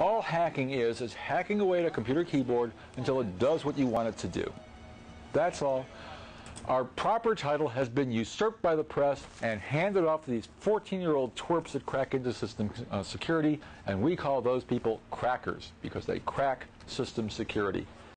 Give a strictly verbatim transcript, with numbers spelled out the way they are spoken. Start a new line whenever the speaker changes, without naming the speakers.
All hacking is is hacking away at a computer keyboard until it does what you want it to do. That's all. Our proper title has been usurped by the press and handed off to these fourteen-year-old twerps that crack into system uh, security, and we call those people crackers because they crack system security.